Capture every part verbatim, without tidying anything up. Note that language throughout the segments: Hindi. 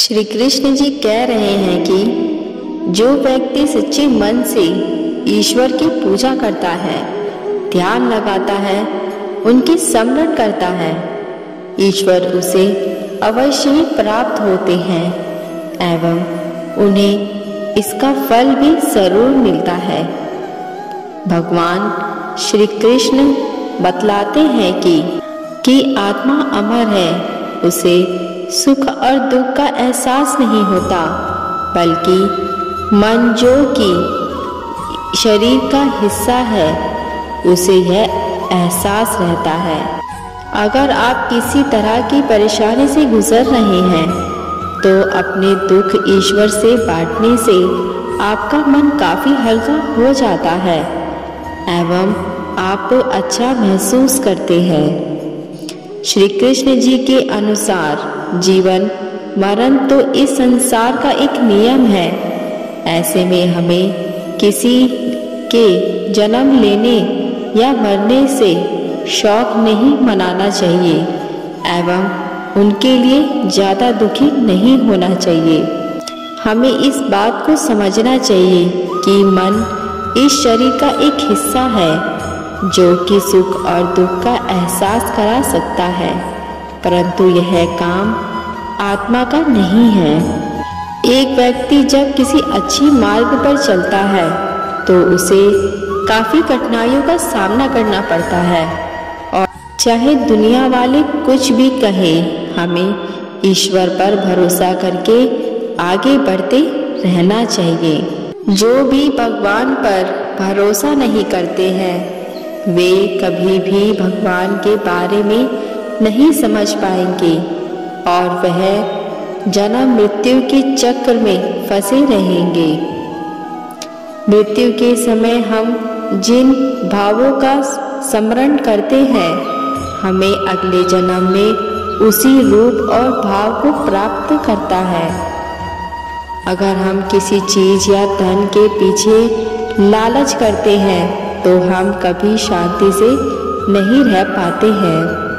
श्री कृष्ण जी कह रहे हैं कि जो व्यक्ति सच्चे मन से ईश्वर की पूजा करता है, ध्यान लगाता है, उनकी स्मरण करता है, ईश्वर उसे अवश्य ही प्राप्त होते हैं एवं उन्हें इसका फल भी जरूर मिलता है। भगवान श्री कृष्ण बतलाते हैं कि कि आत्मा अमर है, उसे सुख और दुख का एहसास नहीं होता, बल्कि मन जो कि शरीर का हिस्सा है उसे यह एहसास रहता है। अगर आप किसी तरह की परेशानी से गुजर रहे हैं तो अपने दुख ईश्वर से बांटने से आपका मन काफ़ी हल्का हो जाता है एवं आप अच्छा महसूस करते हैं। श्री कृष्ण जी के अनुसार जीवन मरण तो इस संसार का एक नियम है। ऐसे में हमें किसी के जन्म लेने या मरने से शौक नहीं मनाना चाहिए एवं उनके लिए ज़्यादा दुखी नहीं होना चाहिए। हमें इस बात को समझना चाहिए कि मन इस शरीर का एक हिस्सा है जो कि सुख और दुख का एहसास करा सकता है, परंतु यह काम आत्मा का नहीं है। एक व्यक्ति जब किसी अच्छी मार्ग पर चलता है तो उसे काफ़ी कठिनाइयों का सामना करना पड़ता है और चाहे दुनिया वाले कुछ भी कहें, हमें ईश्वर पर भरोसा करके आगे बढ़ते रहना चाहिए। जो भी भगवान पर भरोसा नहीं करते हैं वे कभी भी भगवान के बारे में नहीं समझ पाएंगे और वह जन्म मृत्यु के चक्र में फंसे रहेंगे। मृत्यु के समय हम जिन भावों का स्मरण करते हैं, हमें अगले जन्म में उसी रूप और भाव को प्राप्त करता है। अगर हम किसी चीज़ या धन के पीछे लालच करते हैं तो हम कभी शांति से नहीं रह पाते हैं।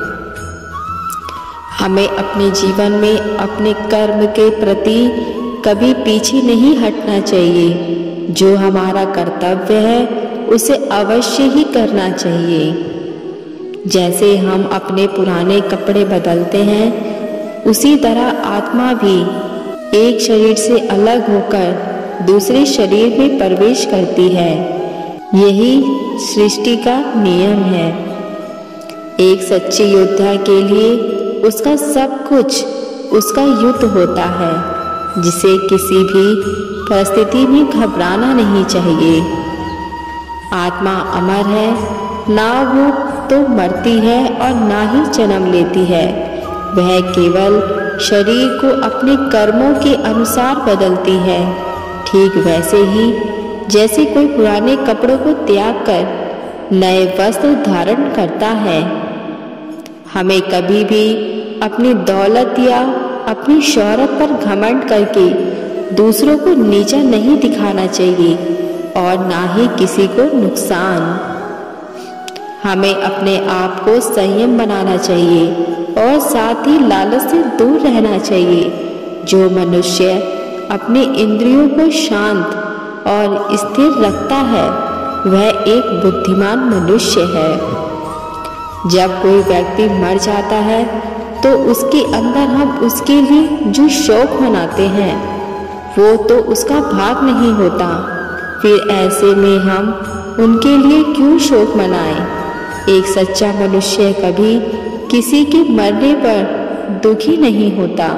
हमें अपने जीवन में अपने कर्म के प्रति कभी पीछे नहीं हटना चाहिए। जो हमारा कर्तव्य है उसे अवश्य ही करना चाहिए। जैसे हम अपने पुराने कपड़े बदलते हैं, उसी तरह आत्मा भी एक शरीर से अलग होकर दूसरे शरीर में प्रवेश करती है। यही सृष्टि का नियम है। एक सच्चे योद्धा के लिए उसका सब कुछ उसका युद्ध होता है, जिसे किसी भी परिस्थिति में घबराना नहीं चाहिए। आत्मा अमर है, ना वो तो मरती है और ना ही जन्म लेती है। वह केवल शरीर को अपने कर्मों के अनुसार बदलती है। ठीक वैसे ही जैसे कोई पुराने कपड़ों को त्याग कर नए वस्त्र धारण करता है। हमें कभी भी अपनी दौलत या अपनी शोहरत पर घमंड करके दूसरों को नीचा नहीं दिखाना चाहिए और ना ही किसी को नुकसान। हमें अपने आप को संयम बनाना चाहिए और साथ ही लालच से दूर रहना चाहिए। जो मनुष्य अपने इंद्रियों को शांत और स्थिर रखता है वह एक बुद्धिमान मनुष्य है। जब कोई व्यक्ति मर जाता है तो उसके अंदर हम उसके लिए जो शोक मनाते हैं वो तो उसका भाग नहीं होता। फिर ऐसे में हम उनके लिए क्यों शोक मनाएं? एक सच्चा मनुष्य कभी किसी के मरने पर दुखी नहीं होता।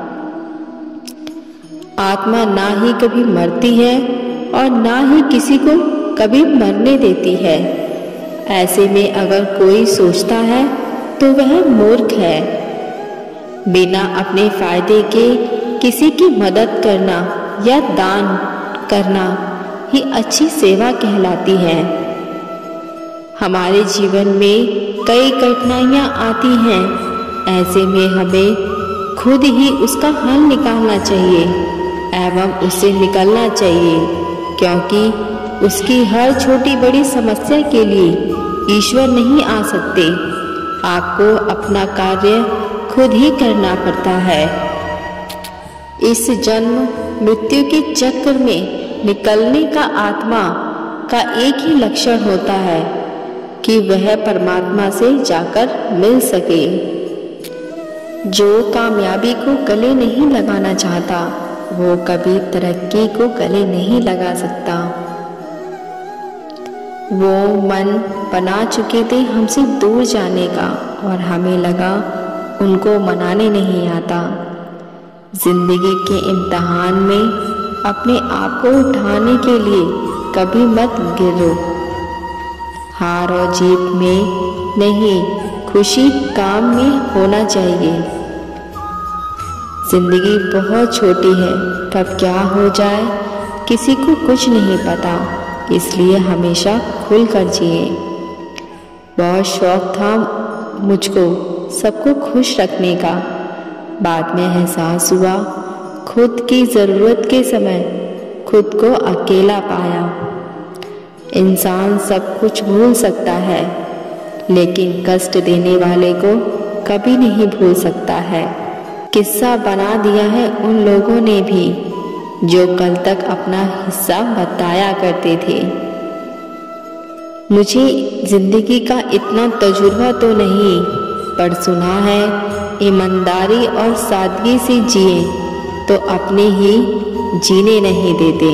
आत्मा ना ही कभी मरती है और ना ही किसी को कभी मरने देती है। ऐसे में अगर कोई सोचता है तो वह मूर्ख है। बिना अपने फायदे के किसी की मदद करना या दान करना ही अच्छी सेवा कहलाती है। हमारे जीवन में कई कठिनाइयाँ आती हैं, ऐसे में हमें खुद ही उसका हल निकालना चाहिए एवं उससे निकलना चाहिए, क्योंकि उसकी हर छोटी बड़ी समस्या के लिए ईश्वर नहीं आ सकते। आपको अपना कार्य खुद ही करना पड़ता है। इस जन्म मृत्यु के चक्र में निकलने का आत्मा का एक ही लक्षण होता है कि वह परमात्मा से जाकर मिल सके। जो कामयाबी को गले नहीं लगाना चाहता वो कभी तरक्की को गले नहीं लगा सकता। वो मन बना चुके थे हमसे दूर जाने का और हमें लगा उनको मनाने नहीं आता। जिंदगी के इम्तिहान में अपने आप को उठाने के लिए कभी मत गिरो। हार और जीत में नहीं, खुशी काम में होना चाहिए। जिंदगी बहुत छोटी है, कब क्या हो जाए किसी को कुछ नहीं पता, इसलिए हमेशा खुल कर जिए। बहुत शौक था मुझको सबको खुश रखने का, बाद में एहसास हुआ खुद की ज़रूरत के समय खुद को अकेला पाया। इंसान सब कुछ भूल सकता है लेकिन कष्ट देने वाले को कभी नहीं भूल सकता है। किस्सा बना दिया है उन लोगों ने भी जो कल तक अपना हिस्सा बताया करते थे। मुझे जिंदगी का इतना तजुर्बा तो नहीं, पर सुना है ईमानदारी और सादगी से जिए तो अपने ही जीने नहीं देते।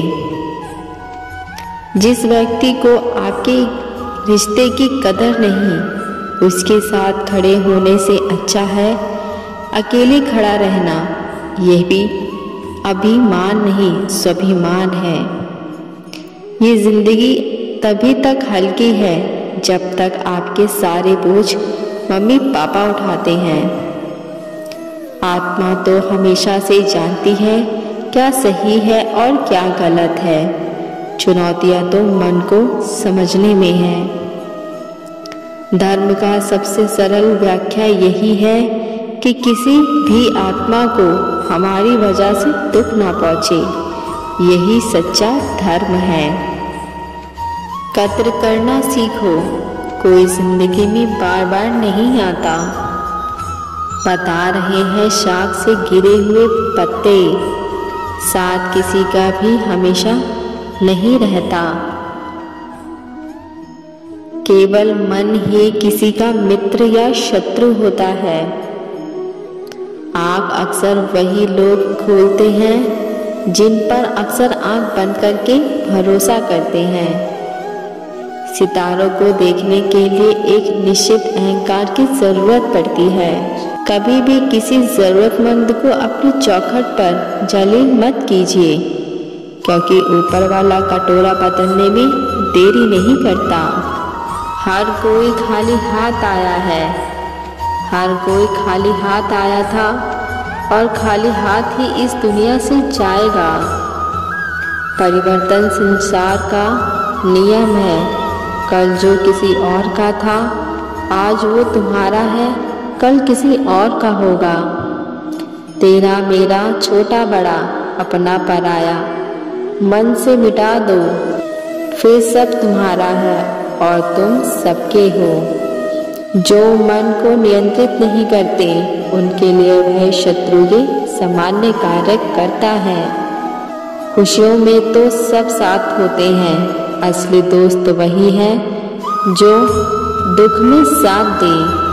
जिस व्यक्ति को आपके रिश्ते की कदर नहीं, उसके साथ खड़े होने से अच्छा है अकेले खड़ा रहना। यह भी अभिमान नहीं स्वाभिमान है। ये जिंदगी तभी तक हल्की है जब तक आपके सारे बोझ मम्मी पापा उठाते हैं। आत्मा तो हमेशा से जानती है क्या सही है और क्या गलत है। चुनौतियां तो मन को समझने में है। धर्म का सबसे सरल व्याख्या यही है कि किसी भी आत्मा को हमारी वजह से दुख ना पहुंचे। यही सच्चा धर्म है। कद्र करना सीखो, कोई जिंदगी में बार बार नहीं आता। बता रहे हैं शाख से गिरे हुए पत्ते, साथ किसी का भी हमेशा नहीं रहता। केवल मन ही किसी का मित्र या शत्रु होता है। आँख अक्सर वही लोग खोलते हैं जिन पर अक्सर आँख बंद करके भरोसा करते हैं। सितारों को देखने के लिए एक निश्चित अहंकार की जरूरत पड़ती है। कभी भी किसी जरूरतमंद को अपनी चौखट पर जलील मत कीजिए, क्योंकि ऊपर वाला कटोरा बदलने में देरी नहीं करता। हर कोई खाली हाथ आया है, हर कोई खाली हाथ आया था और खाली हाथ ही इस दुनिया से जाएगा। परिवर्तन संसार का नियम है। कल जो किसी और का था आज वो तुम्हारा है, कल किसी और का होगा। तेरा मेरा छोटा बड़ा अपना पराया मन से मिटा दो, फिर सब तुम्हारा है और तुम सबके हो। जो मन को नियंत्रित नहीं करते उनके लिए वह शत्रु के सामान्य कार्य करता है। खुशियों में तो सब साथ होते हैं, असली दोस्त वही है जो दुख में साथ दे।